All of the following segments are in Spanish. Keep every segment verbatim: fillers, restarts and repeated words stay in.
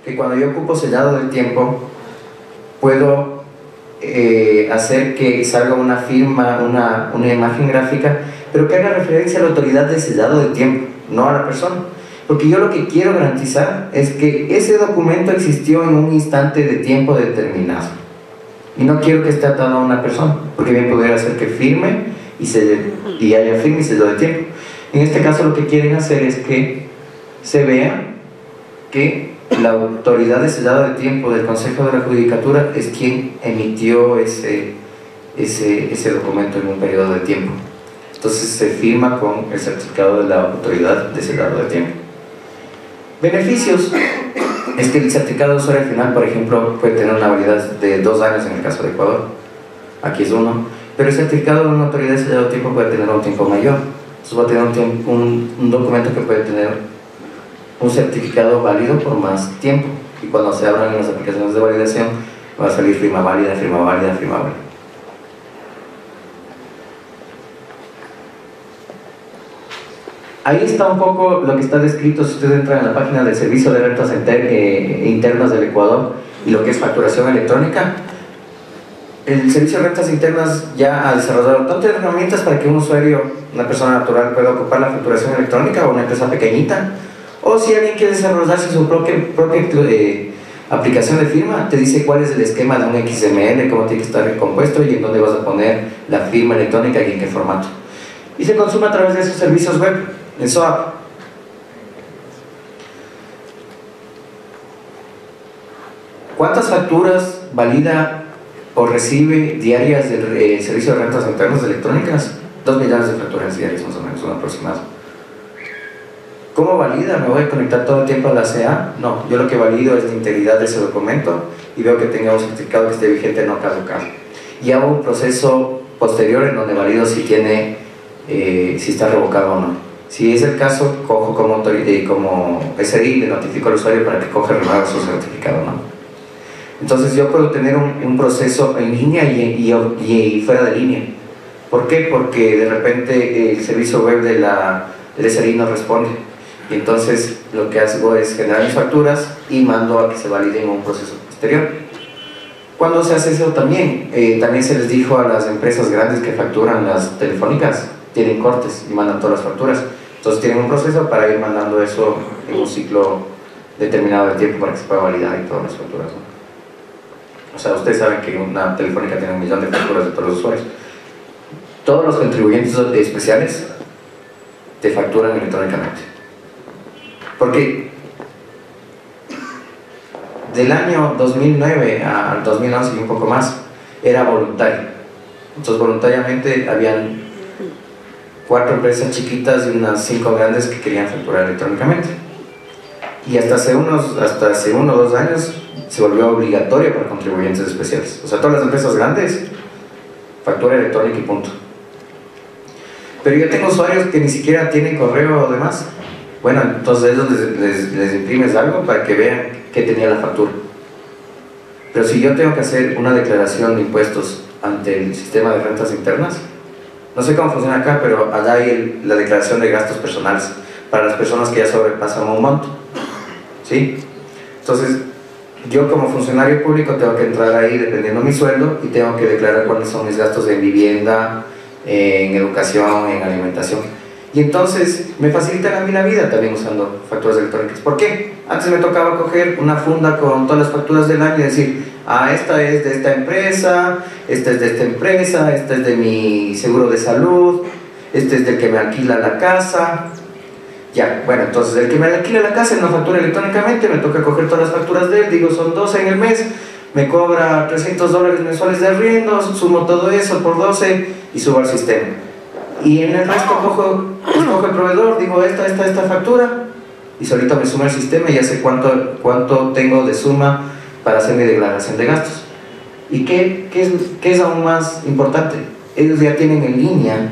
que cuando yo ocupo sellado de tiempo, puedo eh, hacer que salga una firma, una, una imagen gráfica, pero que haga referencia a la autoridad de sellado de tiempo, no a la persona. Porque yo lo que quiero garantizar es que ese documento existió en un instante de tiempo determinado. Y no quiero que esté atado a una persona, porque bien podría hacer que firme y, se, y haya firme y sellado de tiempo. En este caso lo que quieren hacer es que se vea que la autoridad de sellado de tiempo del Consejo de la Judicatura es quien emitió ese, ese, ese documento en un periodo de tiempo. Entonces se firma con el certificado de la autoridad de sellado de tiempo. Beneficios es que el certificado de usuario final, por ejemplo, puede tener una validez de dos años en el caso de Ecuador. Aquí es uno. Pero el certificado de una autoridad de sellado de tiempo puede tener un tiempo mayor. Entonces va a tener un, tiempo, un, un documento que puede tener un certificado válido por más tiempo. Y cuando se abran las aplicaciones de validación, va a salir firma válida, firma válida, firma válida. Ahí está un poco lo que está descrito si ustedes entran en la página del Servicio de Rentas eh, Internas del Ecuador y lo que es facturación electrónica. El Servicio de Rentas Internas ya ha desarrollado tantas herramientas para que un usuario, una persona natural, pueda ocupar la facturación electrónica o una empresa pequeñita. O si alguien quiere desarrollarse su propia, propia eh, aplicación de firma, te dice cuál es el esquema de un X M L, cómo tiene que estar compuesto y en dónde vas a poner la firma electrónica y en qué formato. Y se consume a través de esos servicios web. En S O A P. ¿Cuántas facturas valida o recibe diarias del eh, Servicio de Rentas Internas Electrónicas? Dos millones de facturas diarias más o menos, un aproximado. ¿Cómo valida? ¿Me voy a conectar todo el tiempo a la C A? No, yo lo que valido es la integridad de ese documento y veo que tenga un certificado que esté vigente, no caducado. Y hago un proceso posterior en donde valido si tiene, eh, si está revocado o no. Si es el caso, cojo como, como S I y le notifico al usuario para que coja y renueve su certificado, ¿no? Entonces yo puedo tener un, un proceso en línea y, y, y fuera de línea. ¿Por qué? Porque de repente el servicio web de la, del S I no responde. Y entonces lo que hago es generar mis facturas y mando a que se valide en un proceso posterior. ¿Cuándo se hace eso también? Eh, también se les dijo a las empresas grandes que facturan las telefónicas, tienen cortes y mandan todas las facturas. Entonces tienen un proceso para ir mandando eso en un ciclo determinado de tiempo para que se pueda validar y todas las facturas, ¿no? O sea, ustedes saben que una telefónica tiene un millón de facturas de todos los usuarios. Todos los contribuyentes especiales te facturan electrónicamente. Porque del año dos mil nueve al dos mil once y un poco más era voluntario. Entonces voluntariamente habían cuatro empresas chiquitas y unas cinco grandes que querían facturar electrónicamente. Y hasta hace unos, hasta hace uno o dos años se volvió obligatorio para contribuyentes especiales. O sea, todas las empresas grandes, factura electrónica y punto. Pero yo tengo usuarios que ni siquiera tienen correo o demás. Bueno, entonces ellos les, les, les imprimes algo para que vean que tenía la factura. Pero si yo tengo que hacer una declaración de impuestos ante el sistema de rentas internas, no sé cómo funciona acá, pero allá hay el, la declaración de gastos personales para las personas que ya sobrepasan un monto, ¿sí? Entonces, yo como funcionario público tengo que entrar ahí dependiendo de mi sueldo y tengo que declarar cuáles son mis gastos en vivienda, en educación, en alimentación. Y entonces me facilitan a mí la vida también usando facturas electrónicas. ¿Por qué? Antes me tocaba coger una funda con todas las facturas del año y decir, ah, esta es de esta empresa, esta es de esta empresa, esta es de mi seguro de salud, este es del que me alquila la casa. Ya, bueno, entonces el que me alquila la casa en una factura electrónicamente, me toca coger todas las facturas de él, digo, son doce en el mes, me cobra trescientos dólares mensuales de arriendo, sumo todo eso por doce y subo al sistema. Y en el resto cojo, escojo el proveedor, digo, esta, esta, esta factura, y solito me suma el sistema y ya sé cuánto, cuánto tengo de suma para hacer mi declaración de gastos. ¿Y qué, qué, es, qué es aún más importante? Ellos ya tienen en línea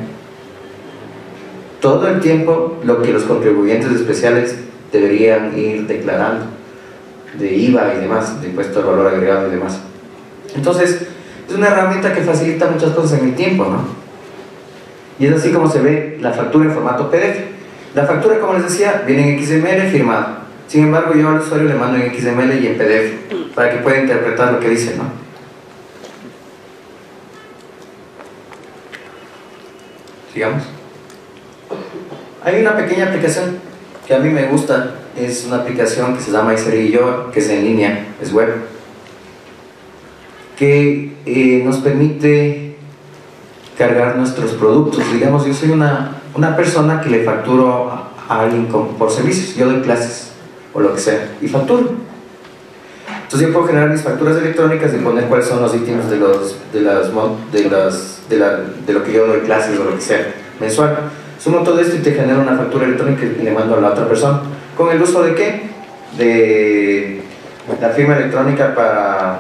todo el tiempo lo que los contribuyentes especiales deberían ir declarando de I V A y demás, de impuesto al valor agregado y demás. Entonces, es una herramienta que facilita muchas cosas en el tiempo, ¿no? Y es así como se ve la factura en formato P D F. La factura, como les decía, viene en X M L firmada. Sin embargo, yo al usuario le mando en X M L y en P D F para que pueda interpretar lo que dice, ¿no? Sigamos. Hay una pequeña aplicación que a mí me gusta, es una aplicación que se llama Xerillo, que es en línea, es web, que eh, nos permite cargar nuestros productos. Digamos, yo soy una, una persona que le facturo a, a alguien con, por servicios, yo doy clases o lo que sea, y facturo. Entonces yo puedo generar mis facturas electrónicas y poner cuáles son los ítems de, los, de, las, de, las, de, la, de lo que yo doy clases o lo que sea, mensual. Sumo todo esto y te genero una factura electrónica y le mando a la otra persona. ¿Con el uso de qué? De la firma electrónica para,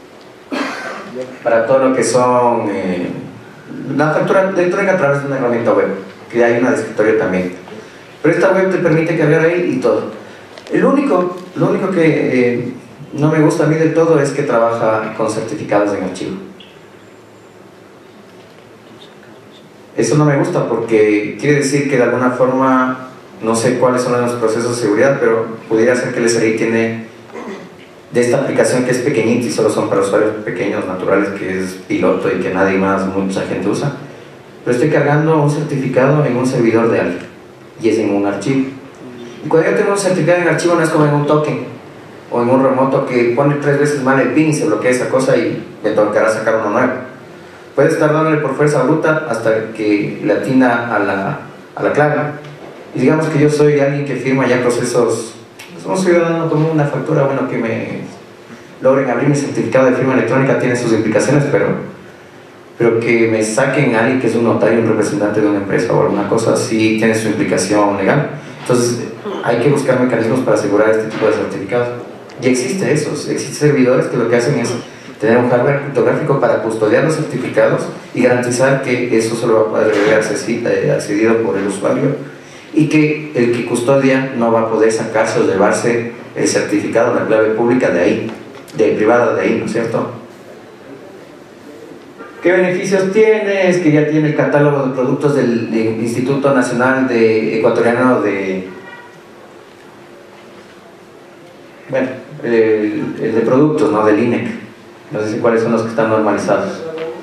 para todo lo que son eh, la factura electrónica a través de una herramienta web, que hay una de escritorio también. Pero esta web te permite cargar ahí y todo. El único, lo único que eh, no me gusta a mí del todo es que trabaja con certificados en archivo. Eso no me gusta porque quiere decir que de alguna forma, no sé cuáles son los procesos de seguridad, pero pudiera ser que el S R I tiene de esta aplicación que es pequeñita y solo son para usuarios pequeños, naturales, que es piloto y que nadie más, mucha gente usa. Pero estoy cargando un certificado en un servidor de alguien y es en un archivo. Y cuando yo tengo un certificado en archivo no es como en un token o en un remoto que pone tres veces mal el pin y se bloquea esa cosa y me tocará sacar uno nuevo. Puedes estar dándole por fuerza bruta hasta que le atina a la, a la clave. Y digamos que yo soy alguien que firma ya procesos, pues un ciudadano como una factura, bueno, que me logren abrir mi certificado de firma electrónica tiene sus implicaciones, pero, pero que me saquen a alguien que es un notario, un representante de una empresa o alguna cosa así, tiene su implicación legal. Entonces hay que buscar mecanismos para asegurar este tipo de certificados. Y existe eso, existen servidores que lo que hacen es tener un hardware criptográfico para custodiar los certificados y garantizar que eso solo va a poder ser accedido por el usuario y que el que custodia no va a poder sacarse o llevarse el certificado, la clave pública de ahí, de privada de ahí, ¿no es cierto? ¿Qué beneficios tiene? Es que ya tiene el catálogo de productos del, del Instituto Nacional de Ecuatoriano de... Bueno, el, el de productos, ¿no? Del I N E C. No sé si cuáles son los que están normalizados.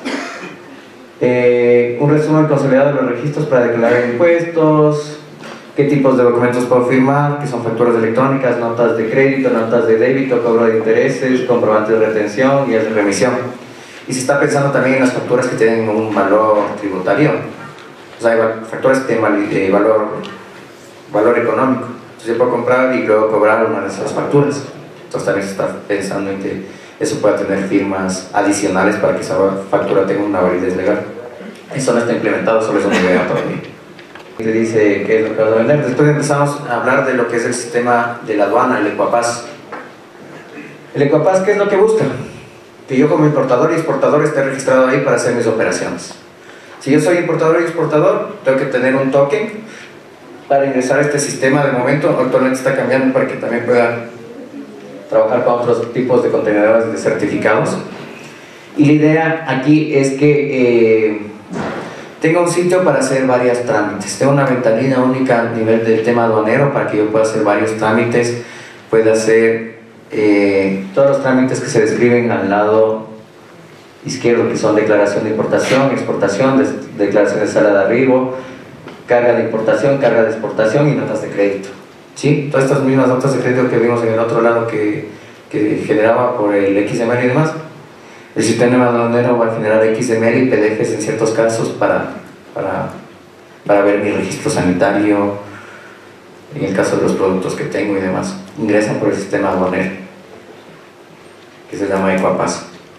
Eh, un resumen consolidado de los registros para declarar impuestos, qué tipos de documentos puedo firmar, que son facturas electrónicas, notas de crédito, notas de débito, cobro de intereses, comprobantes de retención y el de remisión. Y se está pensando también en las facturas que tienen un valor tributario. O sea, hay facturas que tienen valor, valor económico. Entonces yo puedo comprar y luego cobrar una de esas facturas. Entonces también se está pensando en que eso pueda tener firmas adicionales para que esa factura tenga una validez legal. Eso no está implementado, solo es una idea todavía. Te dice qué es lo que vas a vender. Después empezamos a hablar de lo que es el sistema de la aduana, el Ecuapaz. El Ecuapaz, ¿qué es lo que busca? Que yo como importador y exportador esté registrado ahí para hacer mis operaciones. Si yo soy importador y exportador, tengo que tener un token para ingresar a este sistema. De momento, actualmente está cambiando para que también pueda trabajar con otros tipos de contenedores de certificados. Y la idea aquí es que eh, tenga un sitio para hacer varios trámites. Tengo una ventanilla única a nivel del tema aduanero para que yo pueda hacer varios trámites, pueda hacer eh, todos los trámites que se describen al lado izquierdo, que son declaración de importación, exportación, des declaración de sala de arribo, carga de importación, carga de exportación y notas de crédito. ¿Sí? Todas estas mismas notas de crédito que vimos en el otro lado que, que generaba por el X M L y demás. El sistema aduanero va a generar X M L y P D Fs en ciertos casos para, para, para ver mi registro sanitario, en el caso de los productos que tengo y demás. Ingresan por el sistema aduanero, que se llama Ecuapaz.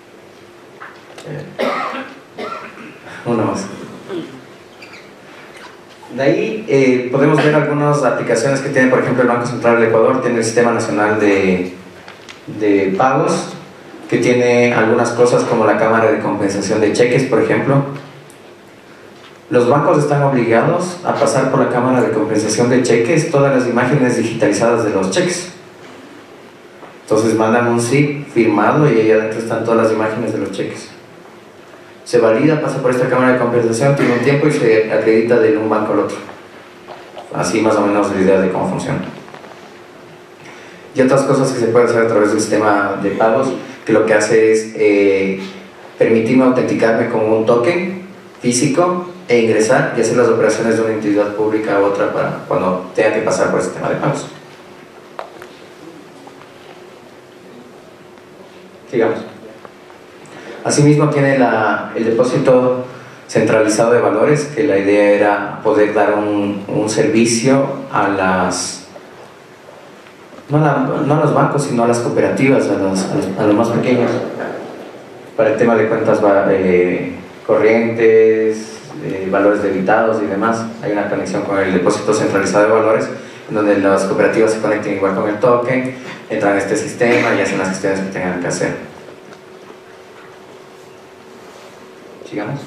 Uno más. De ahí eh, podemos ver algunas aplicaciones que tiene, por ejemplo, el Banco Central del Ecuador. Tiene el Sistema Nacional de, de Pagos, que tiene algunas cosas como la Cámara de Compensación de Cheques, por ejemplo. Los bancos están obligados a pasar por la Cámara de Compensación de Cheques todas las imágenes digitalizadas de los cheques. Entonces mandan un S I P firmado y ahí adentro están todas las imágenes de los cheques. Se valida, pasa por esta cámara de compensación, tiene un tiempo y se acredita de un banco al otro. Así más o menos la idea de cómo funciona. y otras cosas que se pueden hacer a través del sistema de pagos, que lo que hace es eh, permitirme autenticarme con un token físico e ingresar y hacer las operaciones de una entidad pública a otra para cuando tenga que pasar por el sistema de pagos. Sigamos. Asimismo tiene la, el depósito centralizado de valores, que la idea era poder dar un, un servicio a las, no a, la, no a los bancos, sino a las cooperativas, a los, a los, a los más pequeños, para el tema de cuentas eh, corrientes, eh, valores debitados y demás. Hay una conexión con el depósito centralizado de valores, en donde las cooperativas se conecten igual con el token, entran a este sistema y hacen las gestiones que tengan que hacer. Sigamos.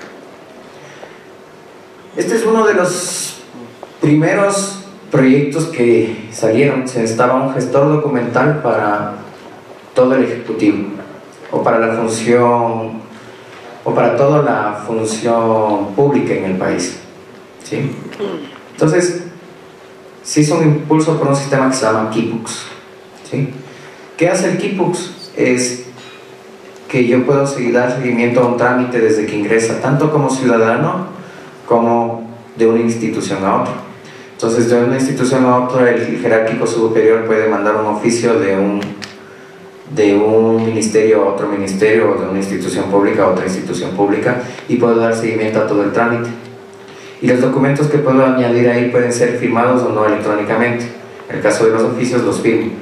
Este es uno de los primeros proyectos que salieron. Se necesitaba un gestor documental para todo el ejecutivo, o para la función, o para toda la función pública en el país, ¿sí? Entonces, se hizo un impulso por un sistema que se llama Keybooks, ¿sí? ¿Qué hace el Keybooks? Es que yo puedo seguir, dar seguimiento a un trámite desde que ingresa, tanto como ciudadano como de una institución a otra. Entonces, de una institución a otra, el jerárquico superior puede mandar un oficio de un, de un ministerio a otro ministerio, o de una institución pública a otra institución pública, y puedo dar seguimiento a todo el trámite. Y los documentos que puedo añadir ahí pueden ser firmados o no electrónicamente. En el caso de los oficios, los firmo.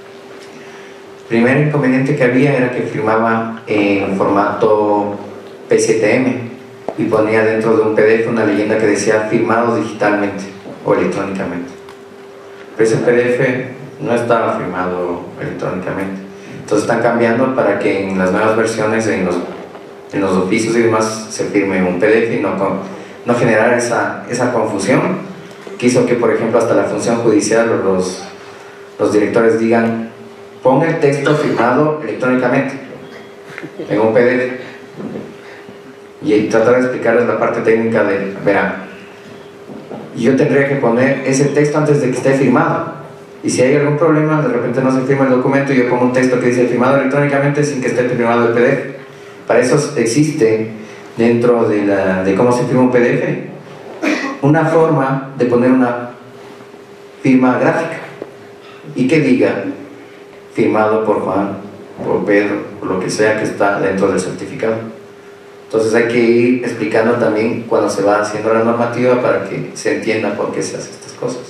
El primer inconveniente que había era que firmaba en formato P siete M y ponía dentro de un P D F una leyenda que decía firmado digitalmente o electrónicamente. Pero ese P D F no estaba firmado electrónicamente. Entonces están cambiando para que en las nuevas versiones, en los, en los oficios y demás, se firme un P D F y no, no generar esa, esa confusión que hizo que, por ejemplo, hasta la función judicial o los, los directores digan: pon el texto firmado electrónicamente en un P D F, y tratar de explicarles la parte técnica de, verán, yo tendría que poner ese texto antes de que esté firmado, y si hay algún problema, de repente no se firma el documento y yo pongo un texto que dice firmado electrónicamente sin que esté firmado el P D F. Para eso existe, dentro de, la, de cómo se firma un P D F, una forma de poner una firma gráfica y que diga firmado por Juan, por Pedro, por lo que sea que está dentro del certificado. Entonces hay que ir explicando también cuando se va haciendo la normativa para que se entienda por qué se hacen estas cosas.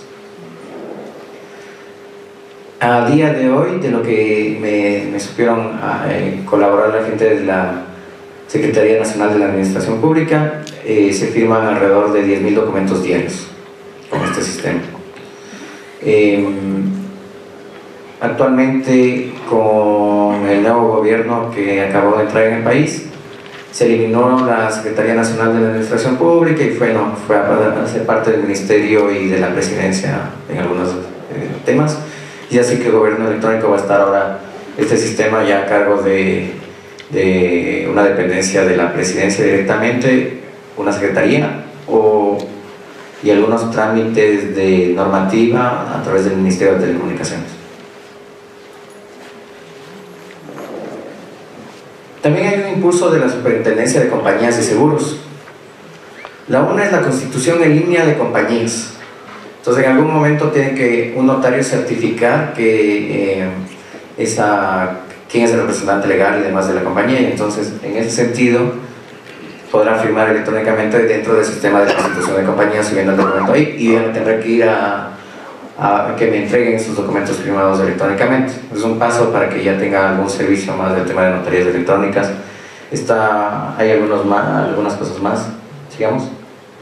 A día de hoy, de lo que me, me supieron a, eh, colaborar la gente de la Secretaría Nacional de la Administración Pública, eh, se firman alrededor de diez mil documentos diarios con este sistema. Eh, actualmente, con el nuevo gobierno que acabó de entrar en el país, se eliminó la Secretaría Nacional de la Administración Pública y fue, no, fue a ser parte del Ministerio y de la Presidencia en algunos eh, temas. Y así que el gobierno electrónico va a estar ahora, este sistema ya a cargo de, de una dependencia de la Presidencia directamente, una secretaría, o, y algunos trámites de normativa a través del Ministerio de Telecomunicaciones. También hay un impulso de la Superintendencia de Compañías y Seguros. La una es la constitución en línea de compañías. Entonces, en algún momento tiene que un notario certificar que eh, esa, quién es el representante legal y demás de la compañía, y entonces, en ese sentido, podrá firmar electrónicamente dentro del sistema de constitución de compañías subiendo el documento ahí, y tendrá que ir a, a que me entreguen esos documentos firmados electrónicamente. Es un paso para que ya tenga algún servicio más del tema de notarías electrónicas. Está, hay algunos más, algunas cosas más. Sigamos.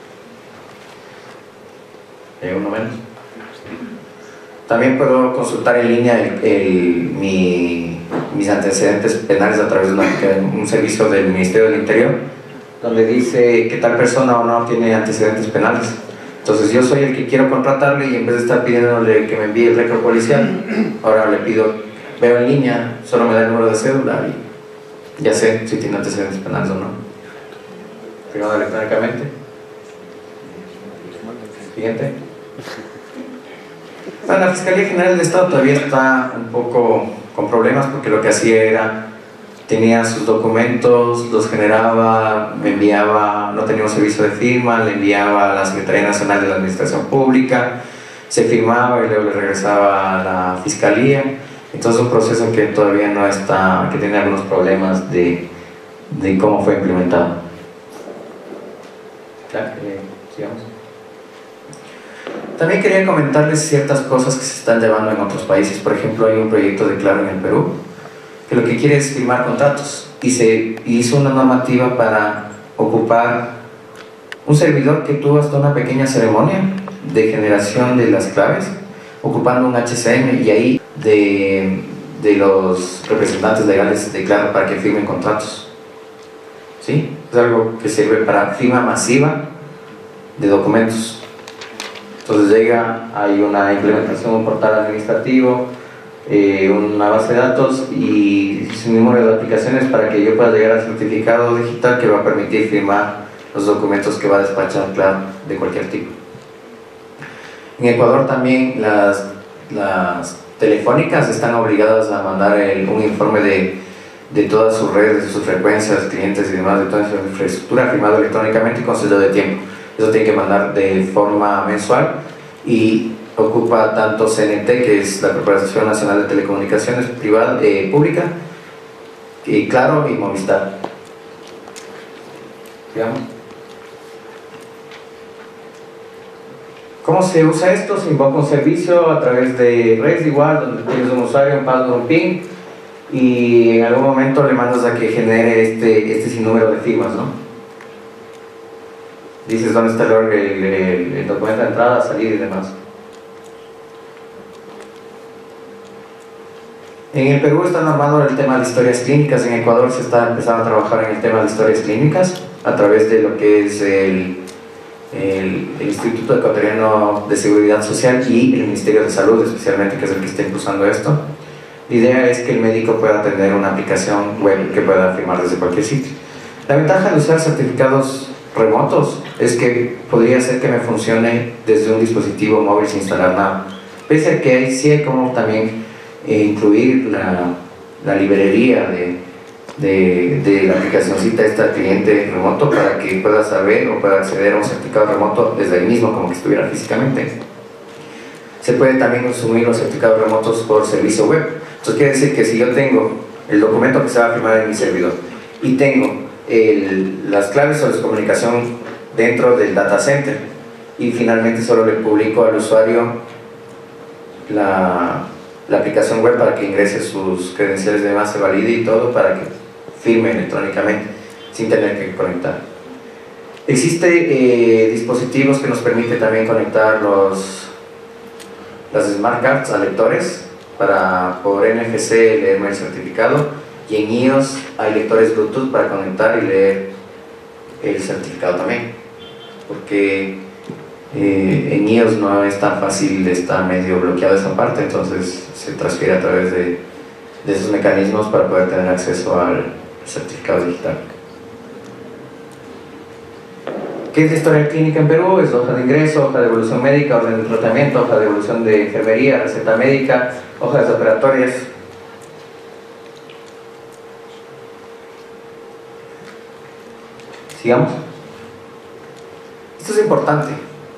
¿Hay uno menos? También puedo consultar en línea el, el, mi, mis antecedentes penales a través de una, un servicio del Ministerio del Interior, donde dice que tal persona o no tiene antecedentes penales. Entonces yo soy el que quiero contratarle, y en vez de estar pidiéndole que me envíe el récord policial, ahora le pido, veo en línea, solo me da el número de cédula y ya sé si tiene antecedentes penales o no. Firmado electrónicamente. Siguiente. Bueno, la Fiscalía General del Estado todavía está un poco con problemas porque lo que hacía era, tenía sus documentos, los generaba, me enviaba, no tenía un servicio de firma, le enviaba a la Secretaría Nacional de la Administración Pública, se firmaba y luego le regresaba a la Fiscalía. Entonces un proceso que todavía no está, que tiene algunos problemas de, de cómo fue implementado. Claro, eh, sigamos. También quería comentarles ciertas cosas que se están llevando en otros países. Por ejemplo, hay un proyecto de Claro en el Perú que lo que quiere es firmar contratos y se hizo una normativa para ocupar un servidor que tuvo hasta una pequeña ceremonia de generación de las claves, ocupando un H C M y ahí de, de los representantes legales de Claro para que firmen contratos. ¿Sí? Es algo que sirve para firma masiva de documentos. Entonces llega, hay una implementación, un portal administrativo, eh, una base de datos y un número de aplicaciones para que yo pueda llegar al certificado digital que va a permitir firmar los documentos que va a despachar Claro de cualquier tipo. En Ecuador también las, las telefónicas están obligadas a mandar el, un informe de, de todas sus redes, de sus frecuencias, clientes y demás, de toda su infraestructura firmado electrónicamente y con sello de tiempo. Eso tiene que mandar de forma mensual y ocupa tanto C N T, que es la Corporación Nacional de Telecomunicaciones privada, eh, pública, y Claro y Movistar. Digamos. ¿Cómo se usa esto? Se invoca un servicio a través de redes igual, donde tienes un usuario, un password, un PIN, y en algún momento le mandas a que genere este, este sinnúmero de firmas, ¿no? Dices dónde está el, el, el, el documento de entrada, salida y demás. En el Perú está normado el tema de historias clínicas. En Ecuador se está empezando a trabajar en el tema de historias clínicas a través de lo que es el, el, el Instituto Ecuatoriano de Seguridad Social y el Ministerio de Salud, especialmente, que es el que está impulsando esto. La idea es que el médico pueda tener una aplicación web que pueda firmar desde cualquier sitio. La ventaja de usar certificados remotos es que podría ser que me funcione desde un dispositivo móvil sin instalar nada, pese a que hay, sí hay como también eh, incluir la, la librería de, de, de la aplicacióncita esta cliente remoto para que pueda saber o pueda acceder a un certificado remoto desde ahí mismo, como que estuviera físicamente. Se puede también consumir los certificados remotos por servicio web. Entonces quiere decir que si yo tengo el documento que se va a firmar en mi servidor y tengo El, las claves o la comunicación dentro del data center y finalmente solo le publico al usuario la, la aplicación web para que ingrese sus credenciales y demás, se valide y todo para que firme electrónicamente sin tener que conectar. Existen eh, dispositivos que nos permiten también conectar los, las smart cards a lectores para por N F C leerme el certificado. Y en iOS hay lectores Bluetooth para conectar y leer el certificado también, porque eh, en iOS no es tan fácil, está medio bloqueado esa parte, entonces se transfiere a través de, de esos mecanismos para poder tener acceso al certificado digital. ¿Qué es la historia clínica en Perú? Es hoja de ingreso, hoja de evolución médica, orden de tratamiento, hoja de evolución de enfermería, receta médica, hojas operatorias. Sigamos. Esto es importante.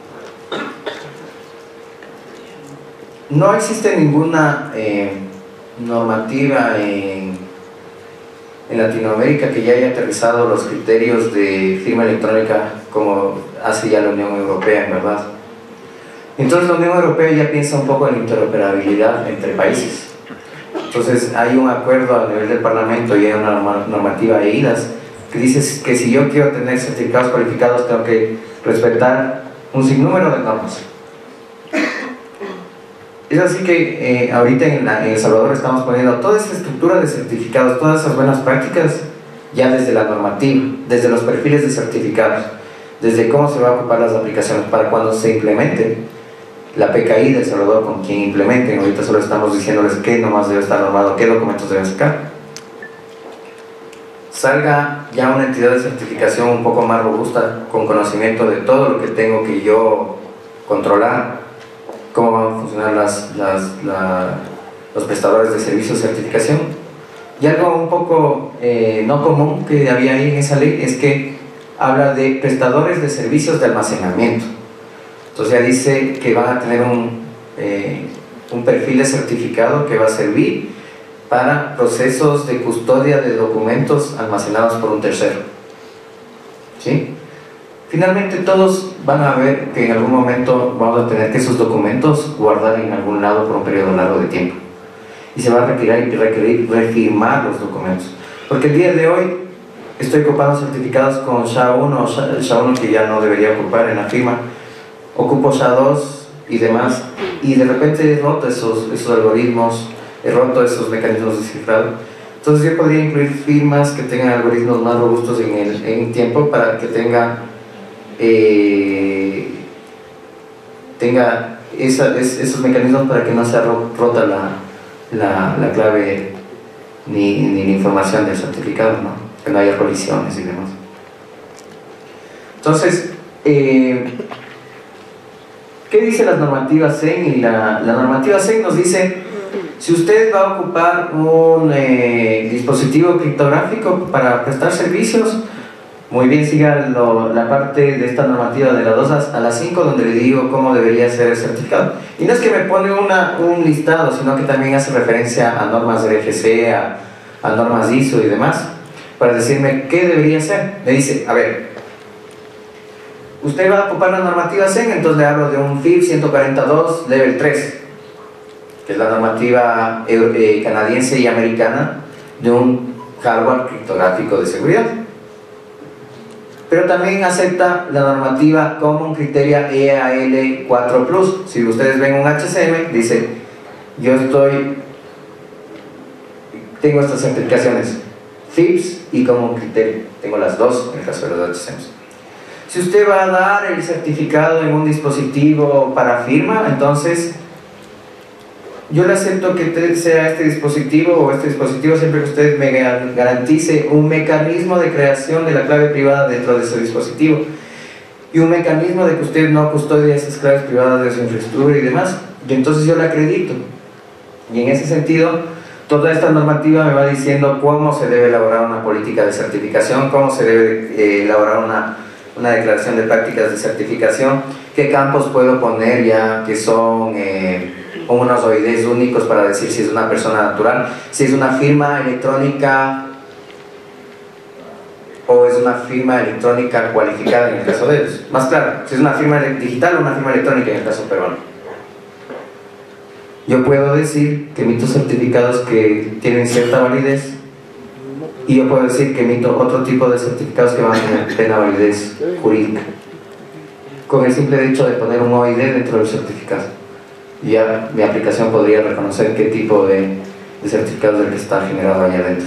No existe ninguna eh, normativa en, en Latinoamérica que ya haya aterrizado los criterios de firma electrónica como hace ya la Unión Europea, en verdad. Entonces la Unión Europea ya piensa un poco en interoperabilidad entre países. Entonces hay un acuerdo a nivel del Parlamento y hay una normativa E I D A S que dice que si yo quiero tener certificados cualificados tengo que respetar un sinnúmero de normas. Es así que eh, ahorita en, la, en El Salvador estamos poniendo toda esa estructura de certificados, todas esas buenas prácticas ya desde la normativa, desde los perfiles de certificados, desde cómo se van a ocupar las aplicaciones para cuando se implemente la P K I de El Salvador, con quien implementen. Ahorita solo estamos diciéndoles qué nomás debe estar normado, qué documentos deben sacar. Salga ya una entidad de certificación un poco más robusta, con conocimiento de todo lo que tengo que yo controlar cómo van a funcionar las, las, la, los prestadores de servicios de certificación. Y algo un poco eh, no común que había ahí en esa ley es que habla de prestadores de servicios de almacenamiento. Entonces ya dice que van a tener un, eh, un perfil de certificado que va a servir para procesos de custodia de documentos almacenados por un tercero. ¿Sí? Finalmente todos van a ver que en algún momento vamos a tener que esos documentos guardar en algún lado por un periodo largo de tiempo. Y se va a requerir, requerir refirmar los documentos. Porque el día de hoy estoy ocupando certificados con S H A uno, S H A uno que ya no debería ocupar en la firma. Ocupo S H A dos y demás. Y de repente he roto esos, esos algoritmos, he roto esos mecanismos de cifrado. Entonces yo podría incluir firmas que tengan algoritmos más robustos en el en tiempo para que tenga, eh, tenga esa, es, esos mecanismos para que no sea rota la, la, la clave ni, ni la información del certificado, ¿no? Que no haya colisiones y demás. Entonces, eh, ¿qué dice las normativas C E N? Y la, la normativa C E N nos dice: si usted va a ocupar un eh, dispositivo criptográfico para prestar servicios, muy bien, siga lo, la parte de esta normativa de la dos a la cinco, donde le digo cómo debería ser el certificado. Y no es que me pone una, un listado, sino que también hace referencia a normas de R F C, a, a normas I S O y demás, para decirme qué debería ser. Me dice, a ver, usted va a ocupar la normativa C E N, entonces le hablo de un F I P ciento cuarenta y dos Level tres, que es la normativa eh, canadiense y americana de un hardware criptográfico de seguridad. Pero también acepta la normativa Common Criteria E A L cuatro plus. Si ustedes ven un H C M, dice, yo estoy, tengo estas certificaciones, F I P S y Common Criteria, tengo las dos en el caso de los H C Ms. Si usted va a dar el certificado en un dispositivo para firma, entonces yo le acepto que sea este dispositivo o este dispositivo siempre que usted me garantice un mecanismo de creación de la clave privada dentro de ese dispositivo y un mecanismo de que usted no custodia esas claves privadas de su infraestructura y demás, y entonces yo le acredito. Y en ese sentido, toda esta normativa me va diciendo cómo se debe elaborar una política de certificación, cómo se debe eh, elaborar una, una declaración de prácticas de certificación, qué campos puedo poner ya que son eh, unos O I Ds únicos para decir si es una persona natural, si es una firma electrónica o es una firma electrónica cualificada en el caso de ellos. Más claro, si es una firma digital o una firma electrónica en el caso peruano. Yo puedo decir que emito certificados que tienen cierta validez y yo puedo decir que emito otro tipo de certificados que van a tener plena validez jurídica, con el simple hecho de poner un O I D dentro del certificado. Y ya mi aplicación podría reconocer qué tipo de, de certificado es el que está generado allá adentro.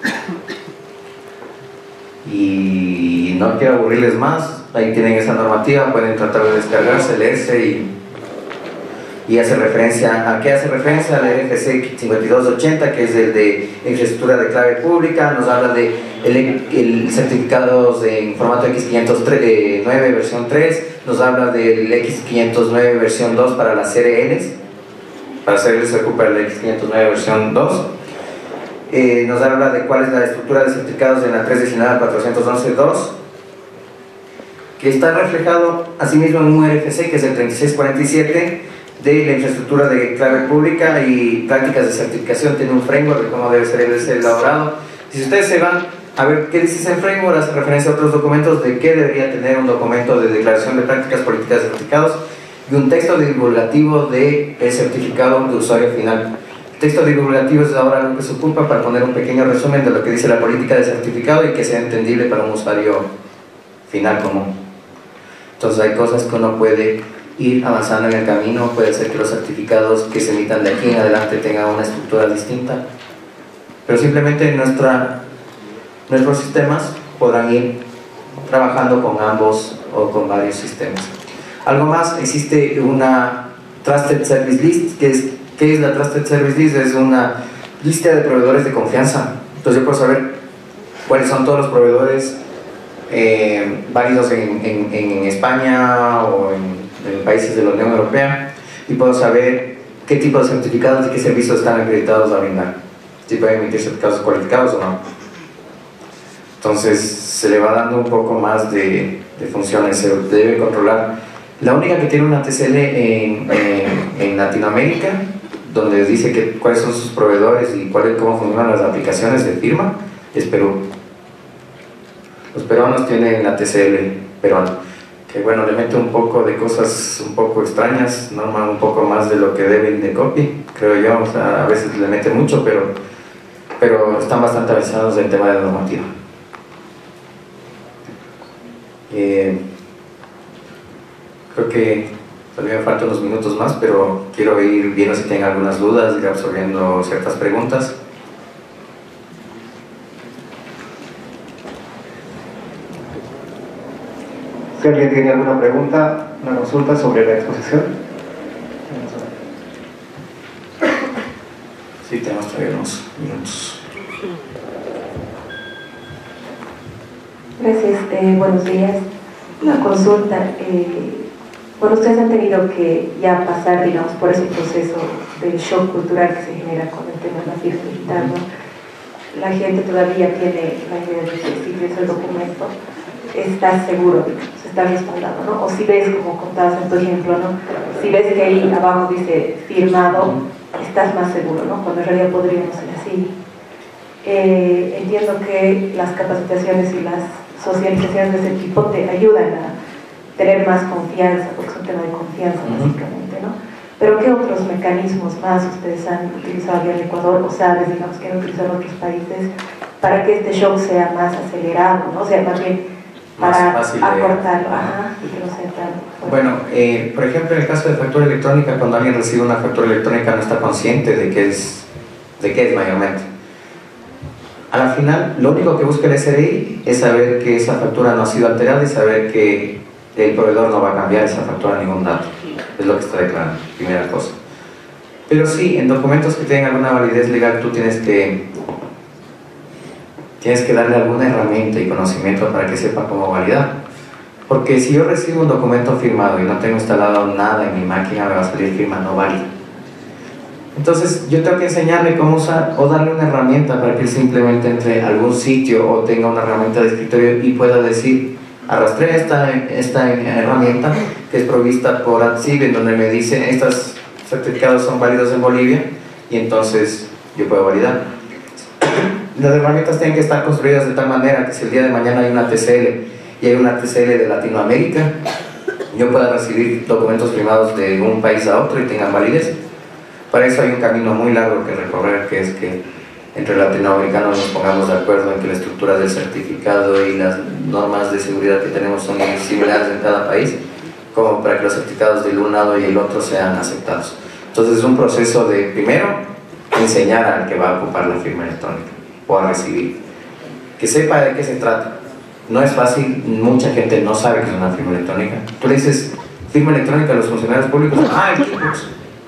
Y no quiero aburrirles más, ahí tienen esa normativa, pueden tratar de descargarse, leerse y, y hace referencia, ¿a qué hace referencia? A la R F C cincuenta y dos ochenta, que es el de infraestructura de clave pública, nos habla de el, el certificados en formato X quinientos nueve versión tres, nos habla del X quinientos nueve versión dos para las C R Ns, para C R Ns se ocupa el X quinientos nueve versión dos, eh, nos habla de cuál es la estructura de certificados en la tres diecinueve cuatrocientos once punto dos, que está reflejado asimismo en un R F C que es el treinta y seis cuarenta y siete de la infraestructura de clave pública y prácticas de certificación. Tiene un framework de cómo debe ser elaborado. Si ustedes se van a ver qué dice ese framework, hace referencia a otros documentos de qué debería tener un documento de declaración de prácticas políticas de certificados y un texto divulgativo del certificado de usuario final. El texto divulgativo es ahora lo que se ocupa para poner un pequeño resumen de lo que dice la política de certificado y que sea entendible para un usuario final común. Entonces hay cosas que uno puede ir avanzando en el camino, puede ser que los certificados que se emitan de aquí en adelante tengan una estructura distinta, pero simplemente nuestra, nuestros sistemas podrán ir trabajando con ambos o con varios sistemas. Algo más, existe una Trusted Service List. ¿Qué es, qué es la Trusted Service List? Es una lista de proveedores de confianza. Entonces yo puedo saber cuáles son todos los proveedores eh, válidos en, en, en España o en, en países de la Unión Europea, y puedo saber qué tipo de certificados y qué servicios están acreditados a brindar, si pueden emitir certificados cualificados o no. Entonces se le va dando un poco más de, de funciones, se debe controlar. La única que tiene una T C L en, en, en Latinoamérica, donde dice que, cuáles son sus proveedores y cuál, cómo funcionan las aplicaciones de firma, es Perú. Los peruanos tienen la T C L peruana, que bueno, le mete un poco de cosas un poco extrañas, norman un poco más de lo que deben de copy, creo yo, o sea, a veces le mete mucho, pero, pero están bastante avanzados en el tema de normativa. Eh, creo que todavía me faltan unos minutos más, pero quiero ir viendo si tienen algunas dudas, ir absorbiendo ciertas preguntas. Si alguien tiene alguna pregunta, una consulta sobre la exposición. Sí, tenemos todavía unos minutos. Gracias, eh, buenos días. Una consulta. Eh, bueno, ustedes han tenido que ya pasar, digamos, por ese proceso del shock cultural que se genera con el tema de la firma digital, ¿no? La gente todavía tiene la idea de que si tienes el documento, estás seguro, digamos, estás respaldado, ¿no? O si ves, como contabas en tu ejemplo, ¿no? Si ves que ahí abajo dice firmado, estás más seguro, ¿no? Cuando en realidad podríamos ser así. Eh, entiendo que las capacitaciones y las socializaciones de ese tipo te ayudan a tener más confianza, porque es un tema de confianza básicamente, ¿no? Pero ¿qué otros mecanismos más ustedes han utilizado aquí en Ecuador, o sabes, digamos, que han utilizado en otros países para que este shock sea más acelerado, ¿no? O sea, más bien para acortarlo, ajá, y que no sea tan... Bueno, eh, por ejemplo, en el caso de factura electrónica, cuando alguien recibe una factura electrónica no está consciente de qué es, de qué es mayormente. A la final, lo único que busca el S R I es saber que esa factura no ha sido alterada y saber que el proveedor no va a cambiar esa factura a ningún dato. Es lo que está declarando, primera cosa. Pero sí, en documentos que tengan alguna validez legal, tú tienes que, tienes que darle alguna herramienta y conocimiento para que sepa cómo validar. Porque si yo recibo un documento firmado y no tengo instalado nada en mi máquina, me va a salir firma no válida. Entonces yo tengo que enseñarle cómo usar o darle una herramienta para que él simplemente entre a algún sitio o tenga una herramienta de escritorio y pueda decir: arrastré esta, esta herramienta que es provista por ADCIB, en donde me dice estos certificados son válidos en Bolivia, y entonces yo puedo validar. Las herramientas tienen que estar construidas de tal manera que si el día de mañana hay una T C L y hay una T C L de Latinoamérica, yo pueda recibir documentos firmados de un país a otro y tengan validez. Para eso hay un camino muy largo que recorrer, que es que entre latinoamericanos nos pongamos de acuerdo en que la estructura del certificado y las normas de seguridad que tenemos son similares en cada país, como para que los certificados del un lado y el otro sean aceptados. Entonces es un proceso de, primero, enseñar al que va a ocupar la firma electrónica o a recibir, que sepa de qué se trata. No es fácil, mucha gente no sabe que es una firma electrónica. Tú le dices firma electrónica a los funcionarios públicos, ah, equipos.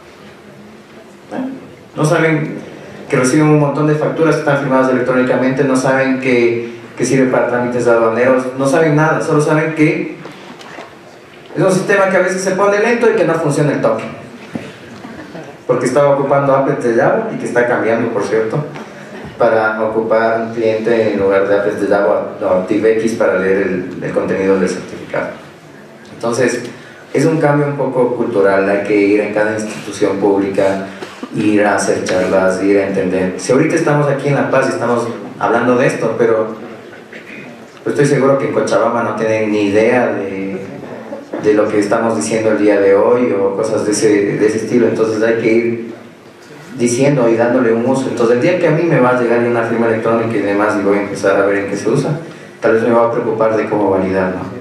No saben que reciben un montón de facturas que están firmadas electrónicamente, no saben que, que sirve para trámites aduaneros, no saben nada, solo saben que es un sistema que a veces se pone lento y que no funciona el token, porque estaba ocupando Applet de Java y que está cambiando, por cierto, para ocupar un cliente en lugar de Applet de Java o ActiveX para leer el, el contenido del certificado. Entonces es un cambio un poco cultural, hay que ir en cada institución pública, ir a hacer charlas, ir a entender. Si ahorita estamos aquí en La Paz y estamos hablando de esto, pero pues estoy seguro que en Cochabamba no tienen ni idea de, de lo que estamos diciendo el día de hoy o cosas de ese, de ese estilo. Entonces hay que ir diciendo y dándole un uso. Entonces el día que a mí me va a llegar una firma electrónica y demás y voy a empezar a ver en qué se usa, tal vez me va a preocupar de cómo validar, ¿no?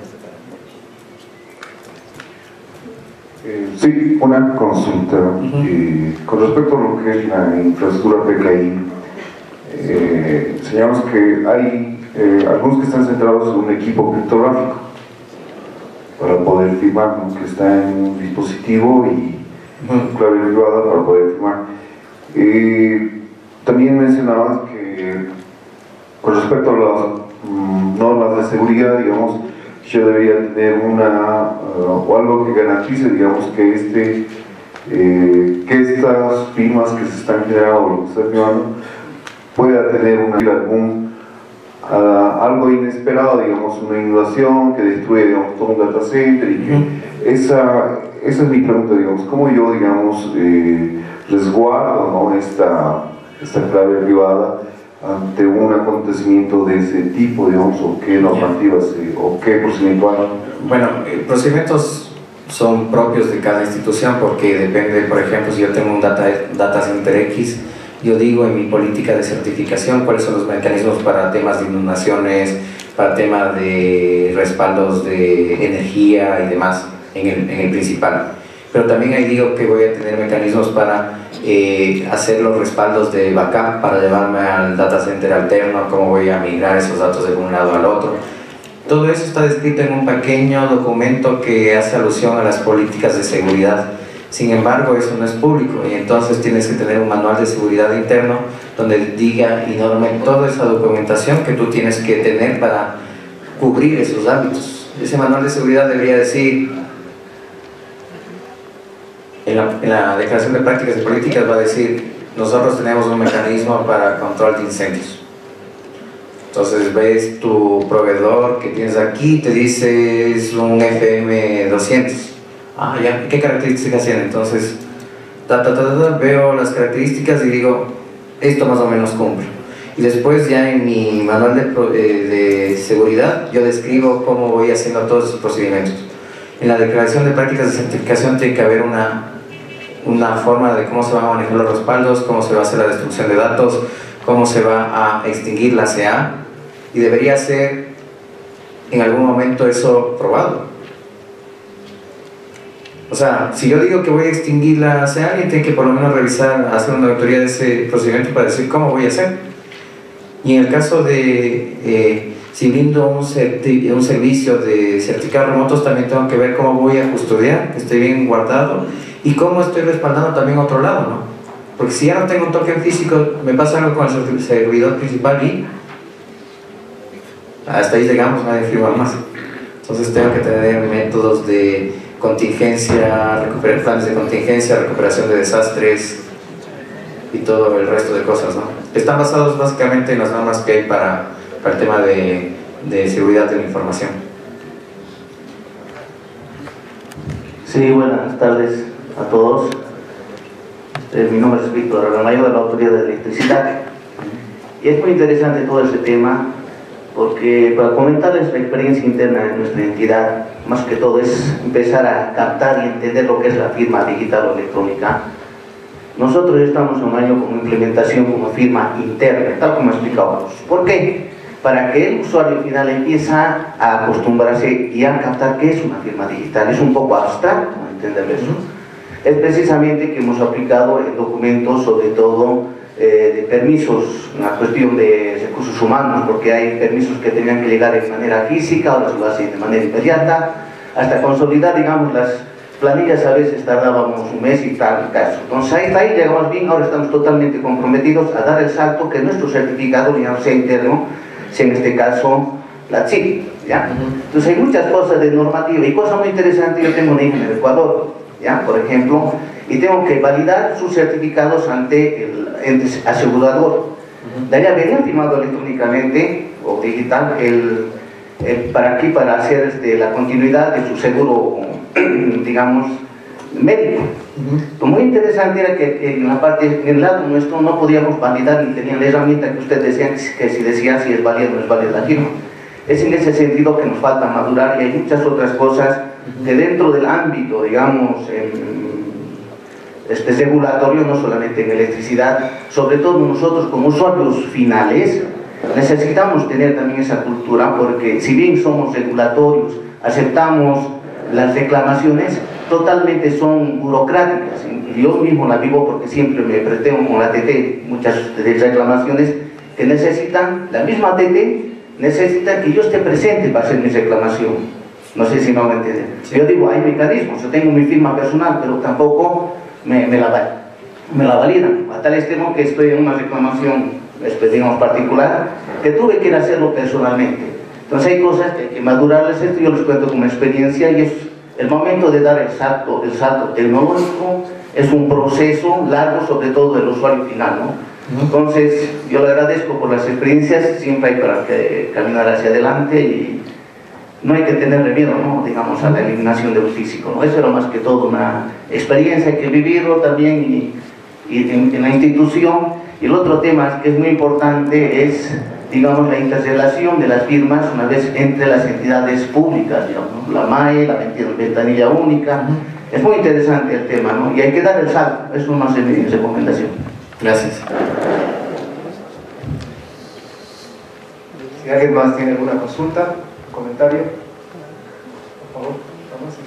Eh, sí, una consulta. Uh-huh. eh, con respecto a lo que es la infraestructura P K I, eh, señalamos que hay eh, algunos que están centrados en un equipo criptográfico para poder firmar, ¿no? Que está en un dispositivo y uh-huh. clave privada para poder firmar. Eh, también mencionabas que con respecto a las mm, normas de seguridad, digamos, yo debería tener una uh, o algo que garantice, digamos, que este eh, que estas firmas que se están generando, lo que se está firmando, pueda tener una, algún, uh, algo inesperado, digamos, una inundación que destruye, digamos, todo un data center. Y que esa, esa es mi pregunta, digamos, ¿cómo yo, digamos, eh, resguardo, ¿no?, esta, esta clave privada ante un acontecimiento de ese tipo, digamos, o qué normativas eh, o qué procedimiento hay? Bueno, eh, procedimientos son propios de cada institución, porque depende, por ejemplo, si yo tengo un data, data center X, yo digo en mi política de certificación cuáles son los mecanismos para temas de inundaciones, para temas de respaldos de energía y demás en el, en el principal. Pero también ahí digo que voy a tener mecanismos para eh, hacer los respaldos de backup para llevarme al data center alterno, cómo voy a migrar esos datos de un lado al otro. Todo eso está descrito en un pequeño documento que hace alusión a las políticas de seguridad. Sin embargo, eso no es público, y entonces tienes que tener un manual de seguridad interno donde diga y norme toda esa documentación que tú tienes que tener para cubrir esos ámbitos. Ese manual de seguridad debería decir, en la, en la declaración de prácticas y políticas va a decir, nosotros tenemos un mecanismo para control de incendios. Entonces ves tu proveedor que tienes aquí, te dice es un F M doscientos. Ah, ya, ¿qué características tiene? Entonces, ta, ta, ta, ta, veo las características y digo, esto más o menos cumple. Y después ya en mi manual de, eh, de seguridad, yo describo cómo voy haciendo todos esos procedimientos. En la declaración de prácticas de certificación tiene que haber una, una forma de cómo se van a manejar los respaldos, cómo se va a hacer la destrucción de datos, cómo se va a extinguir la C A, y debería ser en algún momento eso probado. O sea, si yo digo que voy a extinguir la C A, alguien tiene que por lo menos revisar, hacer una auditoría de ese procedimiento para decir cómo voy a hacer. Y en el caso de, eh, si brindo un, un servicio de certificados remotos, también tengo que ver cómo voy a custodiar, que esté bien guardado, y cómo estoy respaldando también a otro lado, ¿no? Porque si ya no tengo un token físico, me pasa algo con el servidor principal y hasta ahí llegamos, nadie firma más. Entonces tengo que tener métodos de contingencia, recuperar planes de contingencia, recuperación de desastres y todo el resto de cosas, ¿no? Están basados básicamente en las normas que hay para, para el tema de, de seguridad de la información. Sí, buenas tardes a todos. Eh, mi nombre es Víctor Aramayo, de la Autoridad de Electricidad. Y es muy interesante todo este tema, porque para comentarles la experiencia interna de nuestra entidad, más que todo es empezar a captar y entender lo que es la firma digital o electrónica. Nosotros estamos un año como implementación como firma interna, tal como explicábamos. ¿Por qué? Para que el usuario final empiece a acostumbrarse y a captar qué es una firma digital. Es un poco abstracto entender eso. Es precisamente que hemos aplicado en documentos, sobre todo Eh, de permisos, una cuestión de recursos humanos, porque hay permisos que tenían que llegar de manera física, ahora se lo hacen de manera inmediata, hasta consolidar, digamos, las planillas a veces tardábamos un mes y tal caso. Entonces ahí, ahí llegamos bien, ahora estamos totalmente comprometidos a dar el salto que nuestro certificado ya no sea interno, sea en este caso la C I P, ¿ya? Entonces hay muchas cosas de normativa y cosas muy interesantes. Yo tengo una hija en el Ecuador, ¿ya? Por ejemplo, y tengo que validar sus certificados ante el ente asegurador. De allá venía firmado electrónicamente o digital el, el, para aquí, para hacer este, la continuidad de su seguro, digamos, médico. Lo muy interesante era que, que en la parte, en el lado nuestro, no podíamos validar ni tenían la herramienta que ustedes decían, que si decían si es válida o no es válida la firma. Es en ese sentido que nos falta madurar, y hay muchas otras cosas que dentro del ámbito, digamos, en, este regulatorio, no solamente en electricidad, sobre todo nosotros como usuarios finales, necesitamos tener también esa cultura, porque si bien somos regulatorios, aceptamos las reclamaciones, totalmente son burocráticas. Yo mismo la vivo porque siempre me preteo con la T T, muchas reclamaciones que necesitan, la misma T T necesita que yo esté presente para hacer mi reclamación. No sé si me van a entender. Yo digo, hay mecanismos, yo tengo mi firma personal, pero tampoco me, me, la, me la validan. A tal extremo que estoy en una reclamación, digamos, particular, que tuve que ir a hacerlo personalmente. Entonces hay cosas que hay que madurarles esto, yo les cuento como experiencia, y es el momento de dar el salto, el salto tecnológico, es un proceso largo, sobre todo del usuario final, ¿no? Entonces, yo le agradezco por las experiencias, siempre hay para que caminar hacia adelante y no hay que tenerle miedo, ¿no? Digamos, a la eliminación de lo físico, ¿no? Eso era más que todo una experiencia, hay que vivirlo también y, y en, en la institución. Y el otro tema que es muy importante es, digamos, la interrelación de las firmas una vez entre las entidades públicas, digamos, ¿no? La M A E, la ventanilla única. Es muy interesante el tema, ¿no? Y hay que dar el salto, eso más es mi recomendación. Gracias. Si alguien más tiene alguna consulta, comentario, por favor, vamos.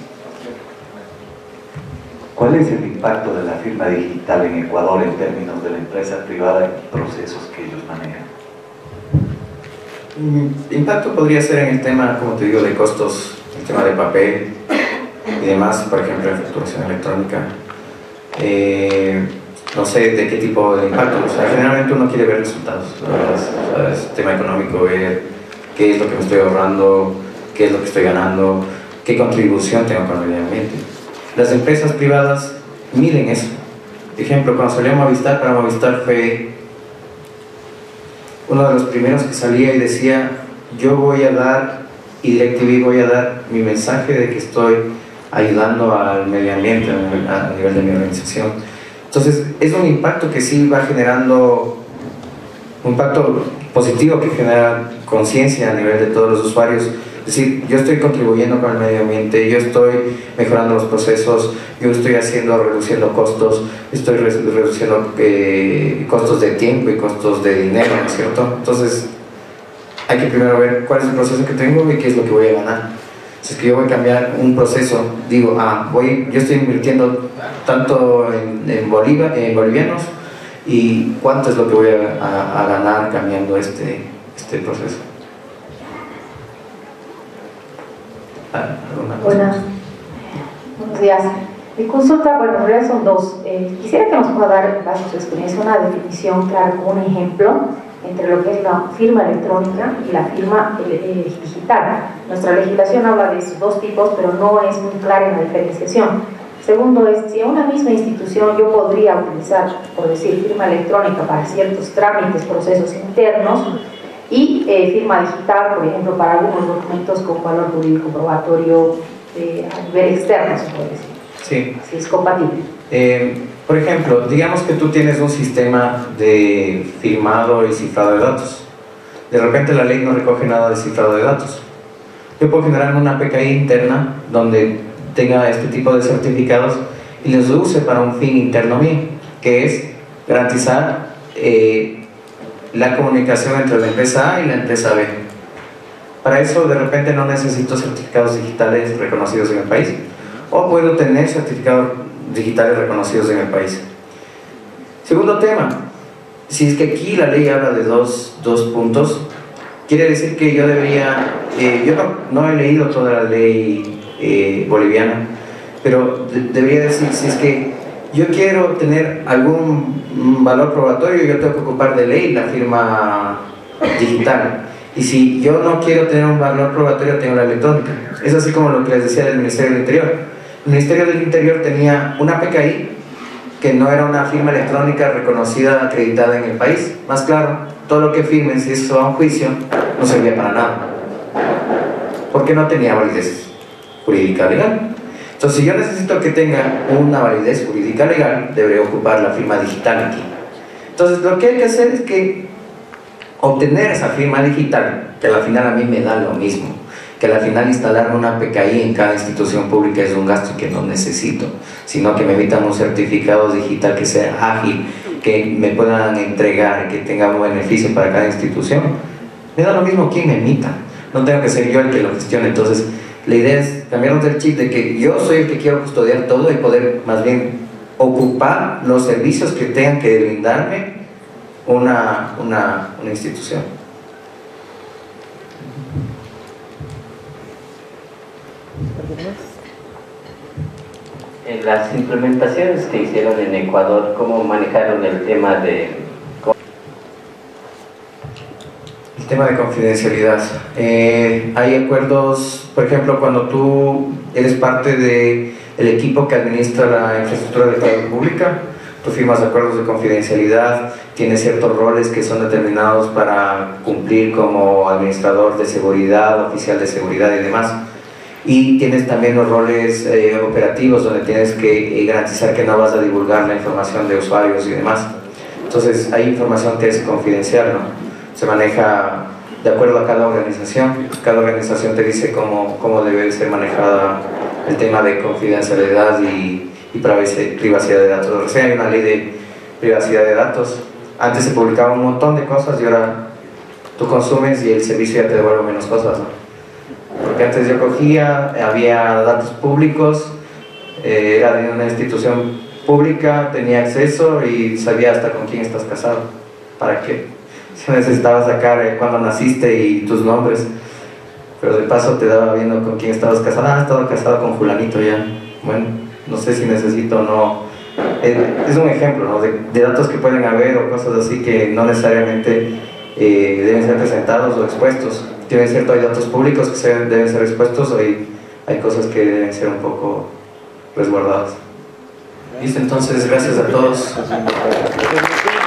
¿Cuál es el impacto de la firma digital en Ecuador en términos de la empresa privada y procesos que ellos manejan? Impacto podría ser en el tema, como te digo, de costos, el tema de papel y demás, por ejemplo, en facturación electrónica. Eh, no sé de qué tipo de impacto, o sea, generalmente uno quiere ver resultados, la verdad, o sea, es tema económico, ver qué es lo que me estoy ahorrando, qué es lo que estoy ganando, qué contribución tengo con el medio ambiente. Las empresas privadas miden eso. Por ejemplo, cuando salió Movistar, para Movistar fue uno de los primeros que salía y decía: yo voy a dar, y DirecTV voy a dar mi mensaje de que estoy ayudando al medio ambiente a nivel de mi organización. Entonces es un impacto que sí va generando, un impacto positivo que genera conciencia a nivel de todos los usuarios. Es decir, yo estoy contribuyendo con el medio ambiente, yo estoy mejorando los procesos, yo estoy haciendo, reduciendo costos, estoy reduciendo eh, costos de tiempo y costos de dinero, ¿no es cierto? Entonces hay que primero ver cuál es el proceso que tengo y qué es lo que voy a ganar. Si es que yo voy a cambiar un proceso, digo, ah, voy, yo estoy invirtiendo tanto en, en, Bolivia, en bolivianos, y cuánto es lo que voy a, a, a ganar cambiando este, este proceso. Buenas, buenos días. Mi consulta, bueno, en realidad son dos. Eh, quisiera que nos pueda dar, en base a su experiencia, una definición clara, como un ejemplo entre lo que es la firma electrónica y la firma eh, digital. Nuestra legislación habla de esos dos tipos, pero no es muy clara en la diferenciación. Segundo es, si en una misma institución yo podría utilizar, por decir, firma electrónica para ciertos trámites, procesos internos, y eh, firma digital, por ejemplo, para algunos documentos con valor jurídico probatorio eh, a nivel externo, se puede decir. Sí. Si es compatible. Eh, por ejemplo, digamos que tú tienes un sistema de firmado y cifrado de datos. De repente la ley no recoge nada de cifrado de datos. Yo puedo generar una P K I interna donde tenga este tipo de certificados y los use para un fin interno mío, que es garantizar eh, la comunicación entre la empresa A y la empresa B. Para eso de repente no necesito certificados digitales reconocidos en el país, o puedo tener certificados digitales reconocidos en el país. Segundo tema, si es que aquí la ley habla de dos, dos puntos, quiere decir que yo debería, eh, yo no, no he leído toda la ley eh, boliviana, pero de, debería decir, si es que yo quiero tener algún valor probatorio, yo tengo que ocupar de ley la firma digital. Y si yo no quiero tener un valor probatorio, tengo la electrónica. Es así como lo que les decía del Ministerio del Interior. El Ministerio del Interior tenía una P K I que no era una firma electrónica reconocida, acreditada en el país. Más claro, todo lo que firmen, si eso va a un juicio, no servía para nada, porque no tenía validez jurídica legal. Entonces, si yo necesito que tenga una validez jurídica legal, debería ocupar la firma digital aquí. Entonces, lo que hay que hacer es que obtener esa firma digital, que al final a mí me da lo mismo, que al final instalarme una P K I en cada institución pública es un gasto que no necesito, sino que me emitan un certificado digital que sea ágil, que me puedan entregar, que tenga un beneficio para cada institución. Me da lo mismo quién me emita, no tengo que ser yo el que lo gestione. Entonces, la idea es cambiarnos del chip de que yo soy el que quiero custodiar todo y poder más bien ocupar los servicios que tengan que brindarme una, una, una institución. En las implementaciones que hicieron en Ecuador, ¿cómo manejaron el tema de El tema de confidencialidad? Eh, hay acuerdos, por ejemplo, cuando tú eres parte de, el equipo que administra la infraestructura de cloud pública. Tú firmas acuerdos de confidencialidad, tienes ciertos roles que son determinados para cumplir como administrador de seguridad, oficial de seguridad y demás. Y tienes también los roles eh, operativos, donde tienes que eh, garantizar que no vas a divulgar la información de usuarios y demás. Entonces hay información que es confidencial, ¿no? Se maneja de acuerdo a cada organización. Cada organización te dice cómo, cómo debe ser manejada el tema de confidencialidad y y privacidad de datos. Recién hay una ley de privacidad de datos. Antes se publicaba un montón de cosas y ahora tú consumes y el servicio ya te devuelve menos cosas, ¿no? Porque antes yo cogía, había datos públicos, eh, era de una institución pública, tenía acceso y sabía hasta con quién estás casado. ¿Para qué? Si necesitabas sacar eh, cuándo naciste y tus nombres, pero de paso te daba viendo con quién estabas casado. Ah, he estado casado con fulanito ya. Bueno, no sé si necesito o no. Es un ejemplo, ¿no? de, de datos que pueden haber o cosas así que no necesariamente eh, deben ser presentados o expuestos. Tiene cierto, hay datos públicos que se deben ser expuestos, o hay, hay cosas que deben ser un poco resguardadas. Listo, entonces gracias a todos.